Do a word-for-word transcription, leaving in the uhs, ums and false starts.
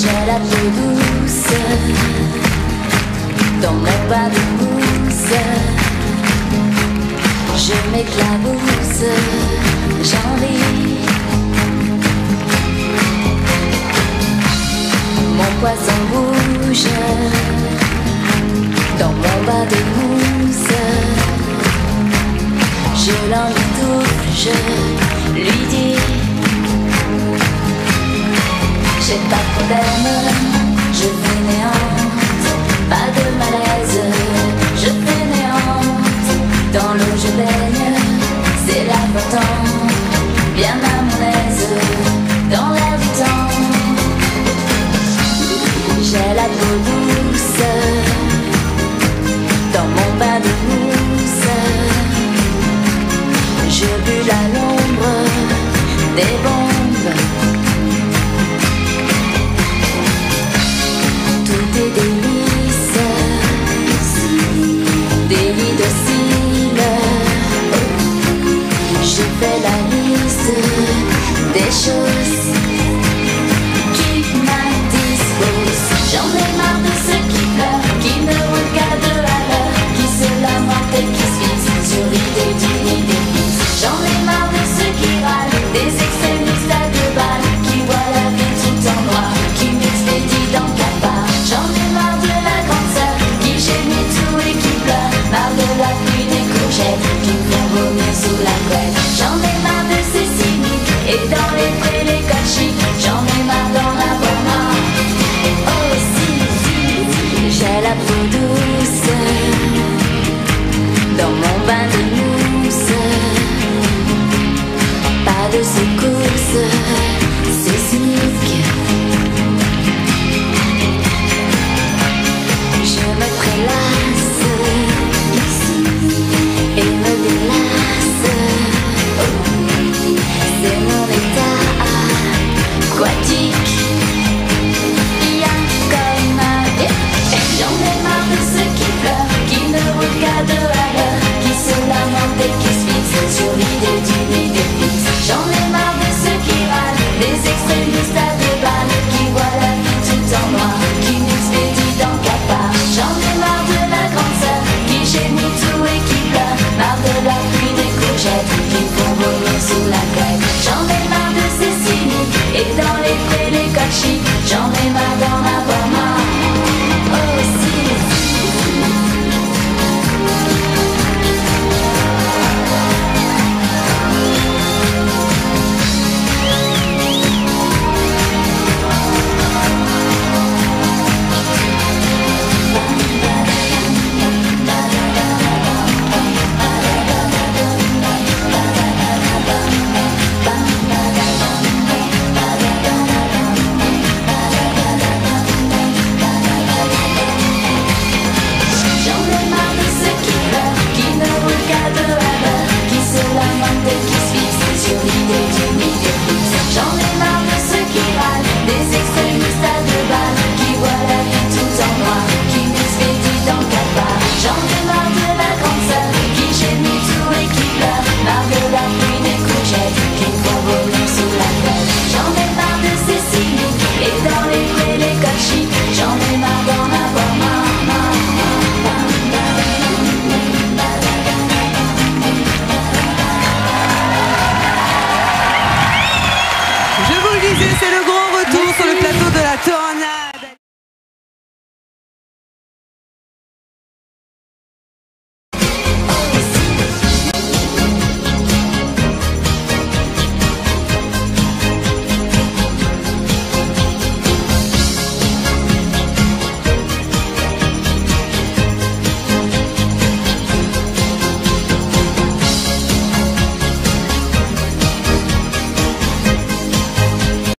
J'ai la peau douce dans mon bain de mousse. Je m'éclabousse, j'en ris. Mon poisson bouge dans mon bain de mousse. Je l'entoure, je lui dis: j'ai pas de problème, je fainéante, pas de malaise, je fainéante. Dans l'eau je baigne, c'est l'important, bien à mon aise, dans l'air du temps. J'ai la peau douce, dans mon bain de mousse. Je bulle à l'ombre des bombes. Tout est délice, délit docile. Je fais la liste des choses qui m'indisposent. J'en ai marre de ceux qui pleurent, qui ne regardent à l'heure, qui se lamentent et qui se fixent sur l'idée d'une idée fixe. J'en ai marre de ceux qui râlent, des extrémistes à deux balles, qui voient la vie tout en noir, qui m'expédient dans cafard. J'en ai marre de la grande sœur, qui gémit tout et qui pleure, marre de la pluie des courgettes, qui me font vomir sous la couette. J'en ai marre de ces cyniques, et dans les prés les codes chics. J'en ai marre d'en avoir marre. Oh si, si, si, j'ai la peau douce dans mon bain de mousse. Pas de secousses, c'est cynique. Je me prélasse ici et me délasse. C'est mon état aquatique. Bien comme un bien. J'en ai marre de ceux qui pleurent, qui ne regardent à l'heure, qui se lamentent et qui se fixent sur l'idée d'une idée fixe. J'en ai marre de ceux qui râlent, des extrémistes à deux balles, qui voient la vie tout en noir, qui m'expédient dans cafard. J'en ai marre de la grande sœur, qui gémit tout et qui pleure, marre de la pluie des courgettes, qui me font vomir sous la couette. J'en ai marre de ces cyniques, et dans les prés les codes chics. J'en ai marre d'en avoir marre. Oh si, C'est le grand retour sur le plateau de la Torania.